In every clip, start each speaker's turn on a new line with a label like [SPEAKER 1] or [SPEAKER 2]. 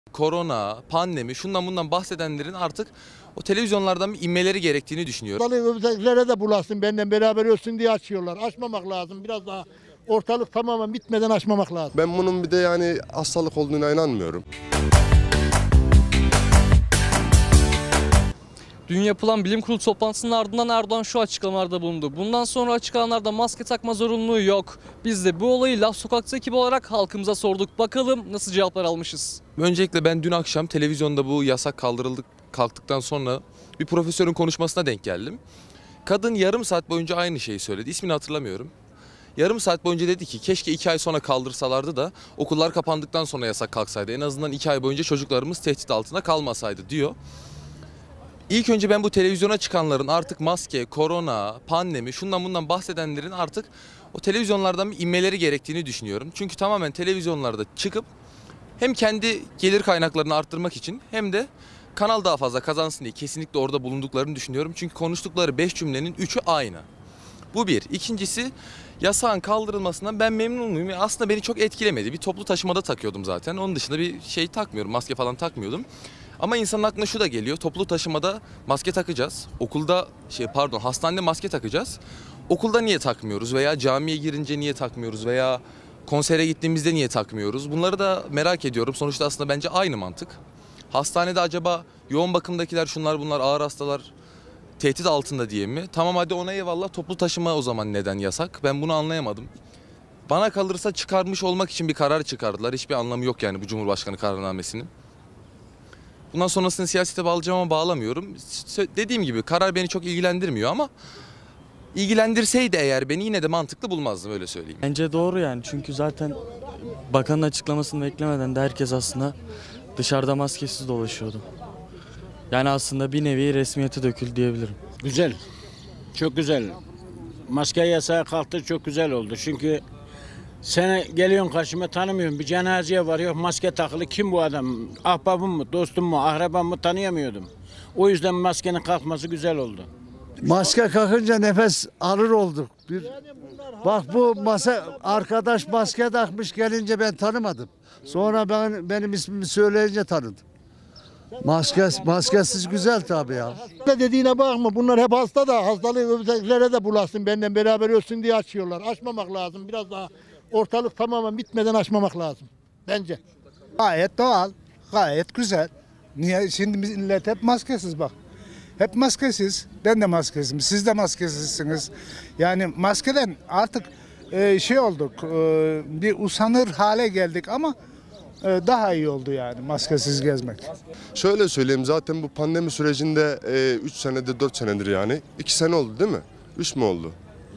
[SPEAKER 1] Korona, pandemi, şundan bundan bahsedenlerin artık o televizyonlardan bir inmeleri gerektiğini düşünüyorum.
[SPEAKER 2] Öbürlere de bulaşsın, benden beraber ölsün diye açıyorlar. Açmamak lazım. Biraz daha ortalık tamamen bitmeden açmamak lazım.
[SPEAKER 3] Ben bunun bir de yani hastalık olduğuna inanmıyorum.
[SPEAKER 4] Dün yapılan bilim kurulu toplantısının ardından Erdoğan şu açıklamalarda bulundu. Bundan sonra açıklananlarda maske takma zorunluluğu yok. Biz de bu olayı Laf Sokak'ta ekibi olarak halkımıza sorduk. Bakalım nasıl cevaplar almışız.
[SPEAKER 1] Öncelikle ben dün akşam televizyonda bu yasak kalktıktan sonra bir profesörün konuşmasına denk geldim. Kadın yarım saat boyunca aynı şeyi söyledi. İsmini hatırlamıyorum. Yarım saat boyunca dedi ki keşke 2 ay sonra kaldırsalardı da okullar kapandıktan sonra yasak kalksaydı. En azından 2 ay boyunca çocuklarımız tehdit altında kalmasaydı diyor. İlk önce ben bu televizyona çıkanların artık maske, korona, pandemi, şundan bundan bahsedenlerin artık o televizyonlardan bir inmeleri gerektiğini düşünüyorum. Çünkü tamamen televizyonlarda çıkıp hem kendi gelir kaynaklarını arttırmak için hem de kanal daha fazla kazansın diye kesinlikle orada bulunduklarını düşünüyorum. Çünkü konuştukları 5 cümlenin 3'ü aynı. Bu bir. İkincisi, yasağın kaldırılmasından ben memnun muyum? Aslında beni çok etkilemedi. Bir toplu taşımada takıyordum zaten. Onun dışında bir şey takmıyorum. Maske falan takmıyordum. Ama insanın aklına şu da geliyor. Toplu taşımada maske takacağız. Hastanede maske takacağız. Okulda niye takmıyoruz? Veya camiye girince niye takmıyoruz? Veya konsere gittiğimizde niye takmıyoruz? Bunları da merak ediyorum. Sonuçta aslında bence aynı mantık. Hastanede acaba yoğun bakımdakiler şunlar bunlar ağır hastalar tehdit altında diye mi? Tamam hadi ona eyvallah, toplu taşıma o zaman neden yasak? Ben bunu anlayamadım. Bana kalırsa çıkarmış olmak için bir karar çıkardılar. Hiçbir anlamı yok yani bu Cumhurbaşkanı kararnamesinin. Bundan sonrasını siyasete bağlayacağım ama bağlamıyorum. Dediğim gibi karar beni çok ilgilendirmiyor ama ilgilendirseydi eğer beni yine de mantıklı bulmazdım, öyle söyleyeyim.
[SPEAKER 4] Bence doğru yani, çünkü zaten bakanın açıklamasını beklemeden de herkes aslında dışarıda maskesiz dolaşıyordu. Yani aslında bir nevi resmiyete döküldü diyebilirim.
[SPEAKER 5] Güzel, çok güzel. Maske yasağı kalktı, çok güzel oldu. Çünkü sen geliyorsun karşıma, tanımıyorum. Bir cenazeye varıyor, maske takılı. Kim bu adam? Ahbabım mı, dostum mu, akrabam mı, tanıyamıyordum. O yüzden maskenin kalkması güzel oldu.
[SPEAKER 6] Maske kalkınca nefes alır olduk. Bak bu arkadaş maske takmış gelince ben tanımadım. Sonra benim ismimi söyleyince tanıdım. Maskesiz güzel tabii ya.
[SPEAKER 2] Dediğine bakma, bunlar hep hasta da hastalığı öbürlere de bulaşsın, benden beraber ölsün diye açıyorlar. Açmamak lazım. Biraz daha ortalık tamamen bitmeden açmamak lazım bence.
[SPEAKER 7] Gayet doğal, gayet güzel. Niye şimdi millet hep maskesiz bak. Hep maskesiz. Ben de maskesizim. Siz de maskesizsiniz. Yani maskeden artık şey olduk. Bir usanır hale geldik ama daha iyi oldu yani maskesiz gezmek.
[SPEAKER 3] Şöyle söyleyeyim, zaten bu pandemi sürecinde 3 senedir 4 senedir yani 2 sene oldu değil mi? 3 mü oldu?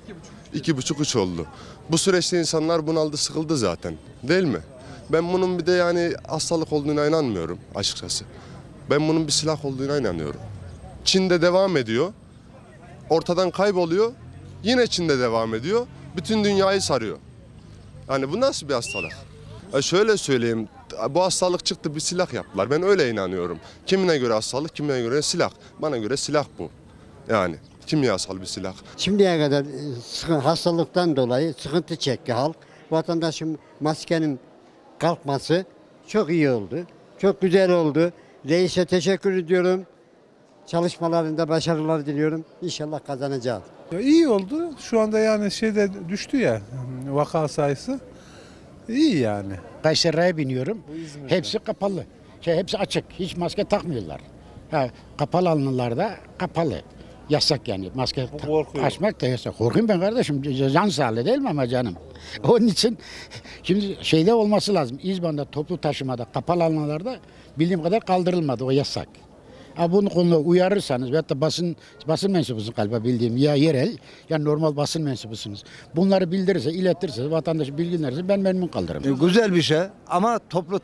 [SPEAKER 3] 2,5-3 oldu. Bu süreçte insanlar bunaldı, sıkıldı zaten değil mi? Ben bunun bir de yani hastalık olduğuna inanmıyorum açıkçası. Ben bunun bir silah olduğuna inanıyorum. Çin'de devam ediyor, ortadan kayboluyor, yine Çin'de devam ediyor, bütün dünyayı sarıyor. Yani bu nasıl bir hastalık? Şöyle söyleyeyim, bu hastalık çıktı, bir silah yaptılar. Ben öyle inanıyorum. Kimine göre hastalık, kimine göre silah. Bana göre silah bu. Yani kimyasal bir silah.
[SPEAKER 8] Şimdiye kadar hastalıktan dolayı sıkıntı çekti halk. Vatandaşın maskenin kalkması çok iyi oldu. Çok güzel oldu. Reis'e teşekkür ediyorum. Çalışmalarında başarılar diliyorum. İnşallah kazanacağız.
[SPEAKER 9] İyi oldu. Şu anda yani şeyde düştü ya, vaka sayısı. İyi yani.
[SPEAKER 10] Kayseri'ye biniyorum. Hepsi kapalı. Hepsi açık. Hiç maske takmıyorlar. Kapalı alanlarda kapalı. Yasak yani. Maske açmak da yasak. Korkayım ben kardeşim. Can sağlığı değil mi ama canım? Onun için şimdi şeyde olması lazım. İzban'da toplu taşımada kapalı alanlarda bildiğim kadar kaldırılmadı. O yasak. Bunu konuda uyarırsanız veyahut da basın mensubusunuz galiba bildiğim, ya yerel ya normal basın mensubusunuz. Bunları bildirirse, iletirse, vatandaşı bilgilenirse ben memnun kalırım.
[SPEAKER 6] Güzel bir şey ama toplu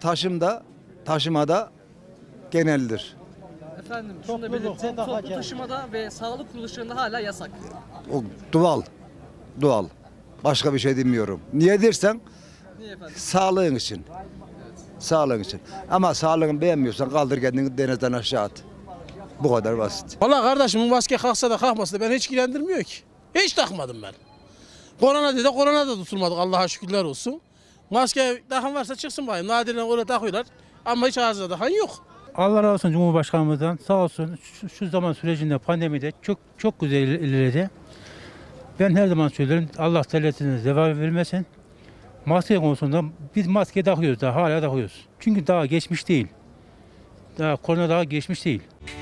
[SPEAKER 6] taşımada geneldir.
[SPEAKER 4] Efendim şunu da belirteyim, toplu taşımada ve sağlık kuruluşlarında hala yasak.
[SPEAKER 6] O doğal. Başka bir şey demiyorum. Niye dersen?
[SPEAKER 4] Niye efendim?
[SPEAKER 6] Sağlığın için. Evet. Sağlığın için. Ama sağlığını beğenmiyorsan kaldır kendini denizden aşağı at. Bu kadar basit.
[SPEAKER 11] Valla kardeşim, bu maske kalksa da kalkmasa da beni hiç ilgilendirmiyor ki. Hiç takmadım ben. Korona da tutulmadık, Allah'a şükürler olsun. Maske takan varsa çıksın bakayım. Nadiren oraya takıyorlar. Ama hiç ağzına dahan yok.
[SPEAKER 12] Allah razı olsun Cumhurbaşkanımızdan. Sağ olsun şu zaman sürecinde pandemide çok güzel ilerledi. Ben her zaman söylerim Allah devletine zeval vermesin. Maske konusunda biz maske takıyoruz daha hala takıyoruz. Çünkü daha geçmiş değil. Daha korona daha geçmiş değil.